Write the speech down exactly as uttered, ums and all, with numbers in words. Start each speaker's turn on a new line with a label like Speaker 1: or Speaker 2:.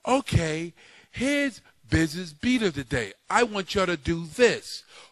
Speaker 1: Okay, here's business beat of the day. I want y'all to do this.